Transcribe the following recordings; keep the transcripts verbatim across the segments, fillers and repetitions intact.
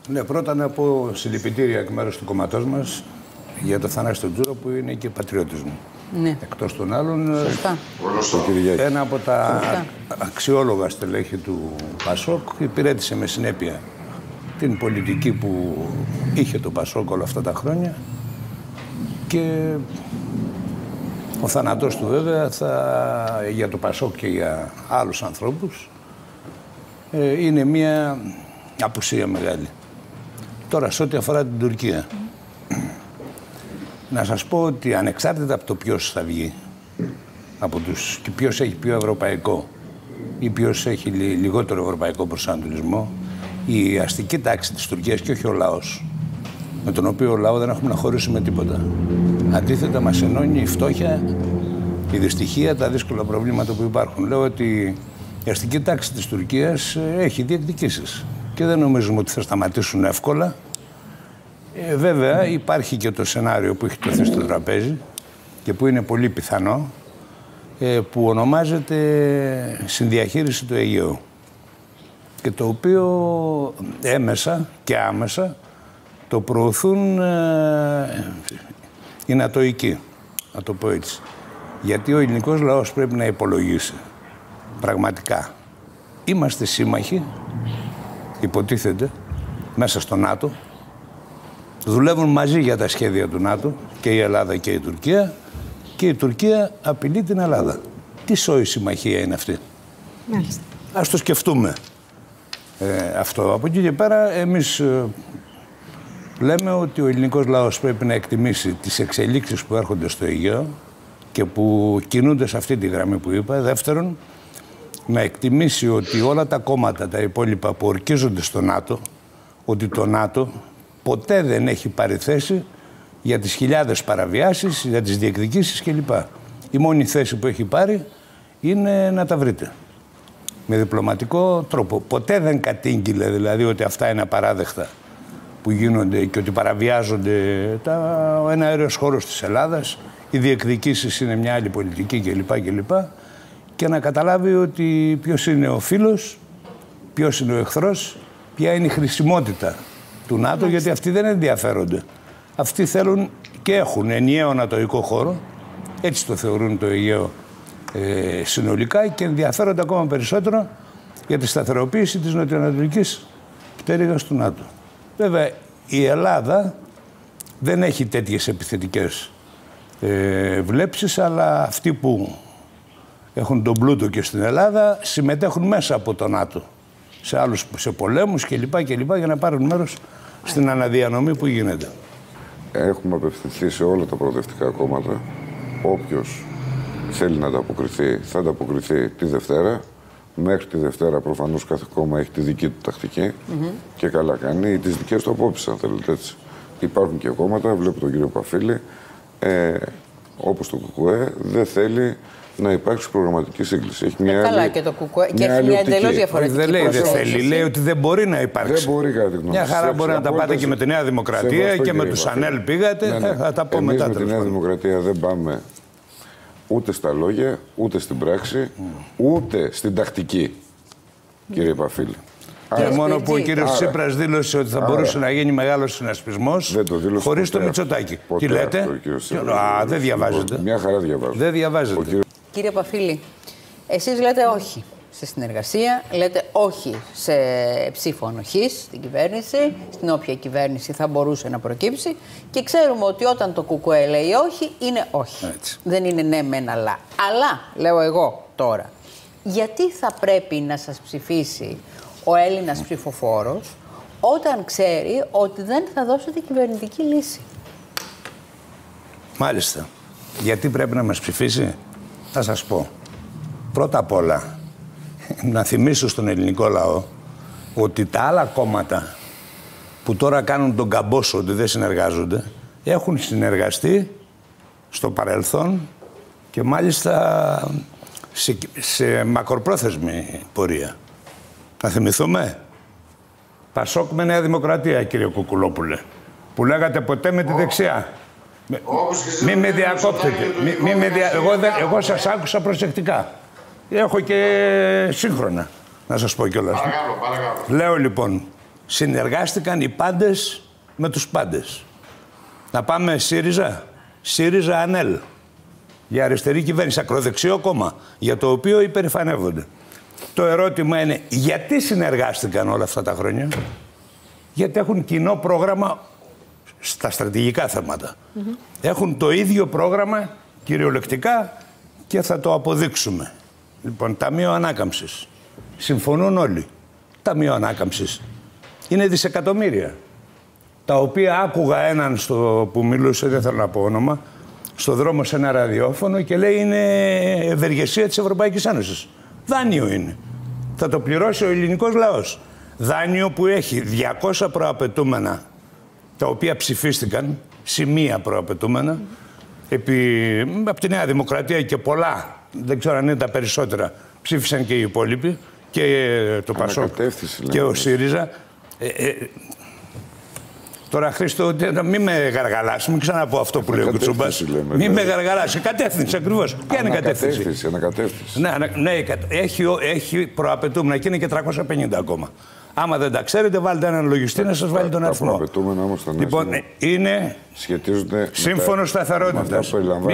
Ναι, πρώτα να πω συλληπιτήρια εκ μέρους του κομματός μας για το Θανάση τον Τζούρο που είναι και πατριώτης μου. Ναι. Εκτός των άλλων, Σωστά. ένα από τα Σωστά. αξιόλογα στελέχη του Πασόκ υπηρέτησε με συνέπεια την πολιτική που είχε το Πασόκ όλα αυτά τα χρόνια και ο θάνατός του βέβαια θα, για το Πασόκ και για άλλους ανθρώπους ε, είναι μια απουσία μεγάλη. Τώρα, σε ό,τι αφορά την Τουρκία, να σας πω ότι ανεξάρτητα από το ποιος θα βγει, από τους, και ποιος έχει πιο ευρωπαϊκό ή ποιος έχει λιγότερο ευρωπαϊκό προσανατολισμό, η αστική τάξη της Τουρκίας και όχι ο λαός, με τον οποίο ο λαό δεν έχουμε να χωρίσουμε τίποτα. Αντίθετα, μας ενώνει η φτώχεια, η δυστυχία, τα δύσκολα προβλήματα που υπάρχουν. Λέω ότι η αστική τάξη της Τουρκίας έχει διεκδικήσεις και δεν νομίζουμε ότι θα σταματήσουν εύκολα. Ε, βέβαια, υπάρχει και το σενάριο που έχει τεθεί στο τραπέζι και που είναι πολύ πιθανό, ε, που ονομάζεται συνδιαχείριση του Αιγαίου και το οποίο έμεσα και άμεσα το προωθούν ε, οι Νατοικοί, να το πω έτσι. Γιατί ο ελληνικός λαός πρέπει να υπολογίσει πραγματικά. Είμαστε σύμμαχοι, υποτίθεται, μέσα στο ΝΑΤΟ. Δουλεύουν μαζί για τα σχέδια του ΝΑΤΟ και η Ελλάδα και η Τουρκία και η Τουρκία απειλεί την Ελλάδα. Τι σόη συμμαχία είναι αυτή? Μάλιστα. Ας το σκεφτούμε ε, αυτό. Από εκεί και πέρα εμείς ε, λέμε ότι ο ελληνικός λαός πρέπει να εκτιμήσει τις εξελίξεις που έρχονται στο Αιγαίο και που κινούνται σε αυτή τη γραμμή που είπα. Δεύτερον, να εκτιμήσει ότι όλα τα κόμματα, τα υπόλοιπα που ορκίζονται στο ΝΑΤΟ, ότι το ΝΑΤΟ ποτέ δεν έχει πάρει θέση για τις χιλιάδες παραβιάσεις, για τις διεκδικήσεις κλπ. Η μόνη θέση που έχει πάρει είναι να τα βρείτε. Με διπλωματικό τρόπο. Ποτέ δεν κατήγγειλε δηλαδή ότι αυτά είναι απαράδεκτα που γίνονται και ότι παραβιάζονται τα, ο εναέριος χώρος της Ελλάδας, οι διεκδικήσεις είναι μια άλλη πολιτική κλπ. κλπ. Και να καταλάβει ότι ποιος είναι ο φίλος, ποιος είναι ο εχθρός, ποια είναι η χρησιμότητα του ΝΑΤΟ, Μάλιστα. γιατί αυτοί δεν ενδιαφέρονται. Αυτοί θέλουν και έχουν ενιαίο νατοϊκό χώρο, έτσι το θεωρούν το Αιγαίο ε, συνολικά, και ενδιαφέρονται ακόμα περισσότερο για τη σταθεροποίηση της νοτιοανατολικής πτέρυγας του ΝΑΤΟ. Βέβαια, η Ελλάδα δεν έχει τέτοιες επιθετικές ε, βλέψεις, αλλά αυτοί που έχουν τον πλούτο και στην Ελλάδα συμμετέχουν μέσα από το ΝΑΤΟ σε άλλους, σε πολέμους κλπ. κλπ. Για να πάρουν μέρος στην αναδιανομή που γίνεται. Έχουμε απευθυνθεί σε όλα τα προοδευτικά κόμματα. Όποιος θέλει να ανταποκριθεί, θα ανταποκριθεί τη Δευτέρα. Μέχρι τη Δευτέρα προφανώς κάθε κόμμα έχει τη δική του τακτική mm-hmm. και καλά κάνει, ή τις δικές του απόψεις, αν θέλετε έτσι. Υπάρχουν και κόμματα, βλέπω τον κύριο Παφίλη, ε, όπως το ΚΚΕ, δεν θέλει να υπάρξει προγραμματική σύγκληση. Έχει μια καλά άλλη, και το ΚΚΕ και έχει μια εντελώς διαφορετική. Δεν λέει δεν θέλει, λέει ότι δεν μπορεί να υπάρξει. Δεν μπορεί κάτι γνώμη. Μια χαρά μπορεί να τα πάτε και με τη Νέα Δημοκρατία και με τους ΑΝΕΛ πήγατε, ναι, ναι. θα τα πω Εμείς μετά. με τη Νέα Δημοκρατία δεν πάμε ούτε στα λόγια, ούτε στην πράξη, mm. ούτε στην τακτική, mm. κύριε Παφίλη. Και άρα, μόνο που ο κύριος Τσίπρας δήλωσε ότι θα άρα, μπορούσε να γίνει μεγάλος συνασπισμός χωρίς το Μητσοτάκη. Τι λέτε? Α, δεν διαβάζετε. Μια χαρά διαβάζετε. Δεν διαβάζετε. Κύριο... Κύριε Παφίλη, εσείς λέτε όχι σε συνεργασία, λέτε όχι σε ψήφο ανοχής στην κυβέρνηση, στην όποια κυβέρνηση θα μπορούσε να προκύψει, και ξέρουμε ότι όταν το ΚΚΕ λέει όχι, είναι όχι. Έτσι. Δεν είναι ναι μεν αλλά. Αλλά, λέω εγώ τώρα, γιατί θα πρέπει να σας ψηφίσει ο Έλληνας ψηφοφόρος όταν ξέρει ότι δεν θα δώσετε κυβερνητική λύση? Μάλιστα. Γιατί πρέπει να μας ψηφίσει? Θα σας πω. Πρώτα απ' όλα, να θυμίσω στον ελληνικό λαό ότι τα άλλα κόμματα που τώρα κάνουν τον καμπόσο ότι δεν συνεργάζονται, έχουν συνεργαστεί στο παρελθόν και μάλιστα σε, σε μακροπρόθεσμη πορεία. Να θυμηθούμε. Πασόκ με Νέα Δημοκρατία, κύριε Κουκουλόπουλε, που λέγατε ποτέ με τη δεξιά. Μην με διακόπτετε. Μη, μη με δια... εγώ, δεν... εγώ σας άκουσα προσεκτικά. Έχω και σύγχρονα, να σας πω κιόλας. Παρακαλώ, παρακαλώ. Λέω λοιπόν Συνεργάστηκαν οι πάντες με τους πάντες. Να πάμε ΣΥΡΙΖΑ. ΣΥΡΙΖΑ ΑΝΕΛ. Για αριστερή κυβέρνηση, ακροδεξιό κόμμα, για το οποίο υπερηφανεύονται. Το ερώτημα είναι γιατί συνεργάστηκαν όλα αυτά τα χρόνια. Γιατί έχουν κοινό πρόγραμμα στα στρατηγικά θέματα. Mm-hmm. Έχουν το ίδιο πρόγραμμα κυριολεκτικά και θα το αποδείξουμε. Λοιπόν, Ταμείο Ανάκαμψης. Συμφωνούν όλοι. Ταμείο Ανάκαμψης. Είναι δισεκατομμύρια. Τα οποία άκουγα έναν στο, που μιλούσε, δεν θέλω να πω όνομα, στο δρόμο σε ένα ραδιόφωνο και λέει είναι ευεργεσία της Ευρωπαϊκής Ένωσης. Δάνειο είναι. Θα το πληρώσει ο ελληνικός λαός. Δάνειο που έχει διακόσια προαπαιτούμενα, τα οποία ψηφίστηκαν, σημεία προαπαιτούμενα, επί, από τη Νέα Δημοκρατία και πολλά, δεν ξέρω αν είναι τα περισσότερα, ψήφισαν και οι υπόλοιποι, και το Πασόκ και ο ΣΥΡΙΖΑ. Ε, ε, τώρα, Χρήστο, μην με γαργαλάσει, μην ξαναπώ αυτό που λέει ο Κουτσούμπας. Μην με γαργαλάσει. Κατεύθυνση ακριβώς. Ποια είναι η κατεύθυνση? Ανακατεύθυνση. Ναι, ναι, έχει, έχει προαπαιτούμενα και είναι και τριακόσια πενήντα ακόμα. Άμα δεν τα ξέρετε, βάλτε έναν λογιστή να σας βάλει τον αριθμό. Τα προαπαιτούμενα όμως τα λοιπόν, είναι σχετίζονται σύμφωνο σταθερότητας.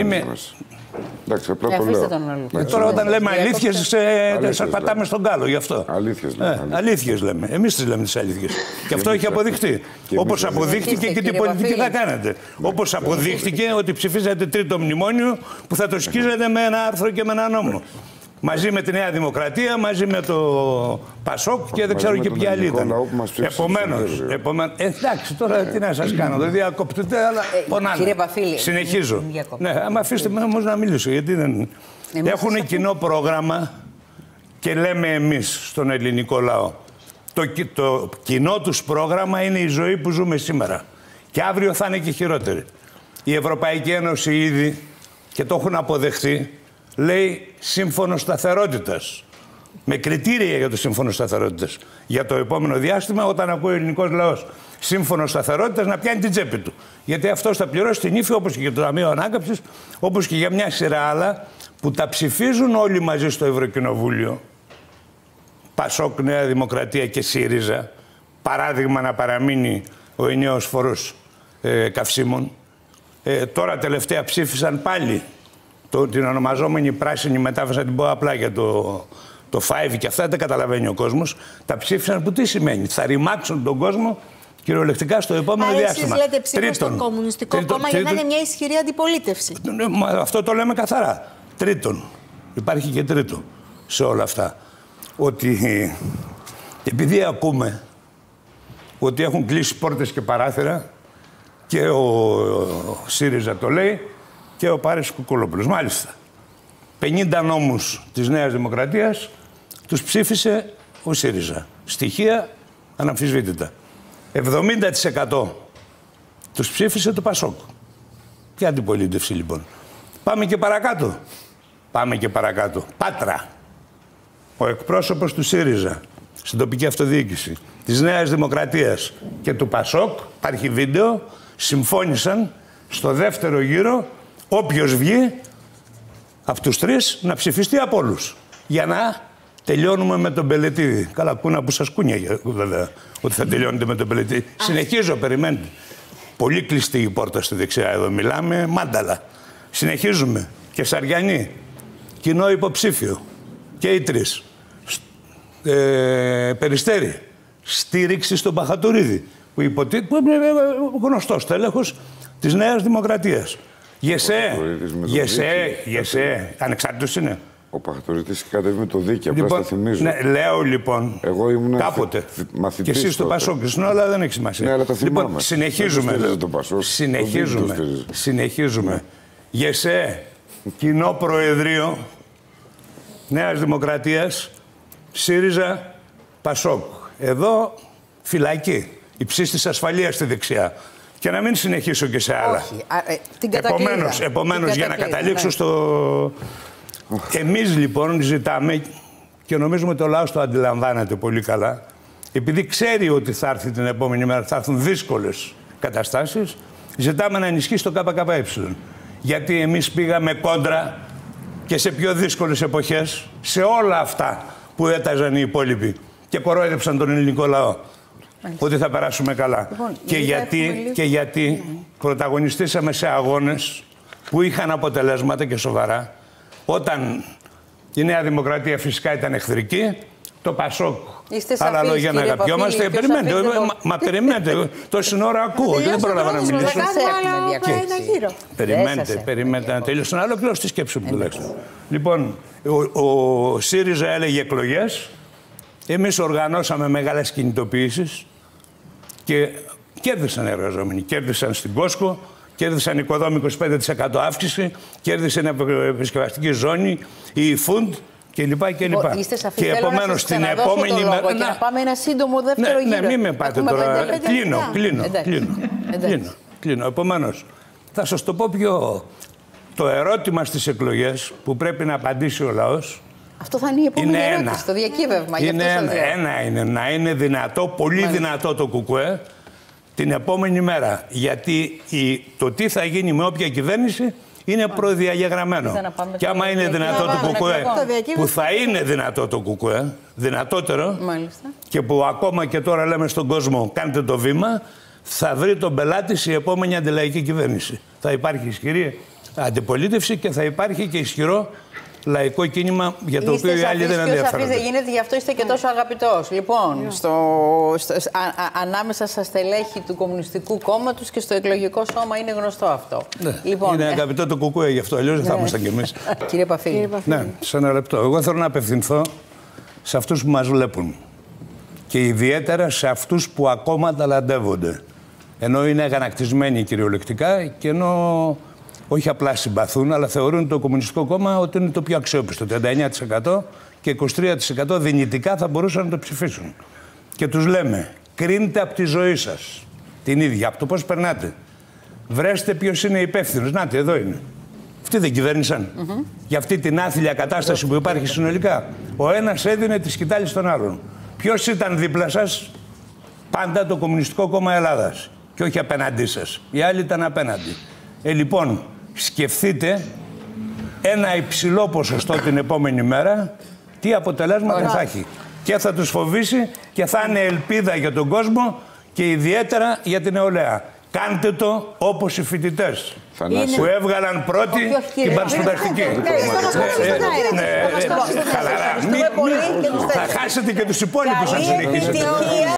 Εντάξει, απλά το λέω. Ε, τώρα όταν λέμε αλήθειες, ε, σας πατάμε στον κάλο γι' αυτό. Αλήθειες λέμε. Ε, αλήθειες λέμε. Εμείς τις λέμε τις αλήθειες. Και αυτό έχει αποδειχτεί. Όπως αποδείχτηκε και τι πολιτική θα κάνετε. Όπως αποδείχτηκε ότι ψηφίσατε τρίτο μνημόνιο που θα το σκίζετε με ένα άρθρο και με ένα νόμο. Μαζί με τη Νέα Δημοκρατία, μαζί με το Πασόκ και δεν ξέρω και ποια άλλη ήταν. Επομένως, επομένως, εντάξει, τώρα τι να σας κάνω, δεν διακόπτετε, αλλά πονάνε. Κύριε Παφίλη, συνεχίζω. Ναι, άμα αφήστε με όμως να μιλήσω, γιατί δεν... Έχουν κοινό πρόγραμμα και λέμε εμείς στον ελληνικό λαό. Το, το κοινό τους πρόγραμμα είναι η ζωή που ζούμε σήμερα. Και αύριο θα είναι και χειρότερη. Η Ευρωπαϊκή Ένωση ήδη, και το έχουν αποδεχθεί, λέει σύμφωνο σταθερότητας. Με κριτήρια για το σύμφωνο σταθερότητας. Για το επόμενο διάστημα, όταν ακούει ο ελληνικός λαός σύμφωνο σταθερότητας, να πιάνει την τσέπη του. Γιατί αυτός θα πληρώσει την ύφη, όπως και για το Ταμείο Ανάκαμψης, όπως και για μια σειρά άλλα που τα ψηφίζουν όλοι μαζί στο Ευρωκοινοβούλιο. Πασόκ, Νέα Δημοκρατία και ΣΥΡΙΖΑ. Παράδειγμα να παραμείνει ο ενιαίος φόρος ε, καυσίμων. Ε, τώρα τελευταία ψήφισαν πάλι το, την ονομαζόμενη πράσινη μετάφραση, θα την πω απλά για το, το φάιβ και αυτά, δεν καταλαβαίνει ο κόσμος. Τα ψήφισαν που τι σημαίνει? Θα ρημάξουν τον κόσμο κυριολεκτικά στο επόμενο Άρα διάστημα. Εσείς λέτε ψήφο στο Κομμουνιστικό τρίτον, Κόμμα τρίτον, για να είναι μια ισχυρή αντιπολίτευση. Αυτό το λέμε καθαρά. Τρίτον, υπάρχει και τρίτο σε όλα αυτά. Ότι επειδή ακούμε ότι έχουν κλείσει πόρτες και παράθυρα και ο, ο ΣΥΡΙΖΑ το λέει και ο Πάρης Κουκουλόπουλος. Μάλιστα. πενήντα νόμους της Νέας Δημοκρατίας τους ψήφισε ο ΣΥΡΙΖΑ. Στοιχεία αναμφισβήτητα. εβδομήντα τοις εκατό τους ψήφισε το Πασόκ. Ποια αντιπολίτευση λοιπόν? Πάμε και παρακάτω. Πάμε και παρακάτω. Πάτρα. Ο εκπρόσωπος του ΣΥΡΙΖΑ στην τοπική αυτοδιοίκηση, της Νέας Δημοκρατίας και του Πασόκ, υπάρχει βίντεο, συμφώνησαν στο δεύτερο γύρο όποιος βγει από τους τρεις να ψηφιστεί από όλους. Για να τελειώνουμε με τον Πελετίδη. Καλά, κούνα που σας κούνια βέβαια, ότι θα τελειώνετε με τον Πελετίδη. Συνεχίζω, περιμένετε. Πολύ κλειστή η πόρτα στη δεξιά εδώ. Μιλάμε μάνταλα. Συνεχίζουμε. Και Σαριανή. Κοινό υποψήφιο. Και οι τρεις. Ε, Περιστέρη. Στήριξη στον Παχατουρίδη. Που υποτίθεται που είναι γνωστός τέλεχος της Νέας Δημοκρατίας. Γεσέ. Γεσέ. Γεσέ. Ανεξάρτητος είναι. Ο Παχατουρίδης έχει κατέβει με το δίκαιο, λοιπόν, απλά στα θυμίζω. Ναι, λέω λοιπόν, εγώ ήμουν κάποτε, μαθητής και εσείς στο Πασόκ, αλλά δεν έχει σημασία. Ναι, αλλά τα θυμάμαι. Λοιπόν, συνεχίζουμε. Δεν το Πασόκ, συνεχίζουμε. Το συνεχίζουμε. Ναι. Γεσέ, κοινό προεδρείο Νέας Δημοκρατίας, ΣΥΡΙΖΑ, Πασόκ. Εδώ φυλακή, υψίστης ασφαλείας στη δεξιά. Και να μην συνεχίσω και σε άλλα. Όχι, α, ε, την επομένως, επομένως την για να καταλήξω ναι. στο... Εμείς λοιπόν ζητάμε, και νομίζουμε ότι ο λαός το αντιλαμβάνεται πολύ καλά, επειδή ξέρει ότι θα έρθει την επόμενη μέρα, θα έρθουν δύσκολες καταστάσεις, ζητάμε να ενισχύσει το ΚΚΕ. Γιατί εμείς πήγαμε κόντρα και σε πιο δύσκολες εποχές, σε όλα αυτά που έταζαν οι υπόλοιποι και κορόιδεψαν τον ελληνικό λαό. ότι θα περάσουμε καλά. Λοιπόν, και, γιατί, λίγο... και γιατί πρωταγωνιστήσαμε σε αγώνες που είχαν αποτελέσματα και σοβαρά. Όταν η Νέα Δημοκρατία φυσικά ήταν εχθρική, το Πασόκ, άλλα λόγια να αγαπιόμαστε. Περιμένετε, μα, μα περιμένετε, τόση ώρα ακούω και δεν πρόλαβα να μιλήσω. Περιμένετε, περιμένετε να τελειώσω. Να ολοκληρώσω τη σκέψη μου τουλάχιστον. Λοιπόν, ο, ο ΣΥΡΙΖΑ έλεγε εκλογές, εμείς οργανώσαμε μεγάλες κινητοποιήσεις και κέρδισαν οι εργαζόμενοι. Κέρδισαν στην Κόσκο, κέρδισαν η Οικοδόμη είκοσι πέντε τοις εκατό αύξηση, κέρδισαν η επισκευαστική ζώνη, η ΦΟΥΝΤ κλπ. Και, και επομένως την επόμενη μέρα. Και να πάμε ένα σύντομο δεύτερο ναι, γύρο. Ναι, μην με πάτε τώρα. Κλείνω, κλείνω, κλείνω, κλείνω, κλείνω. Επομένως, θα σας το πω πιο. Το ερώτημα στις εκλογές που πρέπει να απαντήσει ο λαός. Αυτό θα είναι η επόμενη είναι ερώτηση, ένα. το διακύβευμα. Είναι ένα, ένα είναι να είναι δυνατό, πολύ Μάλιστα. δυνατό το ΚΚΕ την επόμενη μέρα. Γιατί η, το τι θα γίνει με όποια κυβέρνηση είναι προδιαγεγραμμένο. Και άμα είναι δυνατό το ΚΚΕ, που θα είναι δυνατό το ΚΚΕ, δυνατότερο, Μάλιστα. και που ακόμα και τώρα λέμε στον κόσμο κάντε το βήμα, θα βρει τον πελάτη η επόμενη αντιλαϊκή κυβέρνηση. Θα υπάρχει ισχυρή αντιπολίτευση και θα υπάρχει και ισχυρό λαϊκό κίνημα για το είστε οποίο οι άλλοι δεν ενδιαφέρονται. Δεν γίνεται, γι' αυτό είστε και τόσο αγαπητός. Λοιπόν, yeah. στο, στο, α, α, ανάμεσα στα στελέχη του Κομμουνιστικού Κόμματος και στο εκλογικό σώμα είναι γνωστό αυτό. Ναι. Λοιπόν, είναι ε... αγαπητό το ΚΚΕ, γι' αυτό αλλιώς δεν θα ήμασταν κι εμείς. Κύριε Παφίλη. Ναι, σε ένα λεπτό. Εγώ θέλω να απευθυνθώ σε αυτούς που μας βλέπουν και ιδιαίτερα σε αυτούς που ακόμα ταλαντεύονται. Ενώ είναι αγανακτισμένοι κυριολεκτικά και ενώ όχι απλά συμπαθούν, αλλά θεωρούν το Κομμουνιστικό Κόμμα ότι είναι το πιο αξιόπιστο. τριάντα εννέα τοις εκατό και είκοσι τρία τοις εκατό δυνητικά θα μπορούσαν να το ψηφίσουν. Και τους λέμε, κρίνετε από τη ζωή σας την ίδια, από το πώς περνάτε. Βρέστε ποιος είναι υπεύθυνος. Νάτε, εδώ είναι. Αυτοί δεν κυβέρνησαν. Mm-hmm. Για αυτή την άθλια κατάσταση που υπάρχει συνολικά. Ο ένας έδινε τη σκητάλη στον άλλον. Ποιος ήταν δίπλα σας? Πάντα το Κομμουνιστικό Κόμμα Ελλάδας. Και όχι απέναντί σας. Οι άλλοι ήταν απέναντι. Ε, λοιπόν, σκεφτείτε ένα υψηλό ποσοστό την επόμενη μέρα, τι αποτελέσματα θα έχει. Και θα τους φοβήσει και θα είναι ελπίδα για τον κόσμο και ιδιαίτερα για την νεολαία. Κάντε το όπως οι φοιτητές που έβγαλαν πρώτη την παρασπουδαστική. Χαλαρά. Θα χάσετε και τους υπόλοιπους αν συνεχίσετε.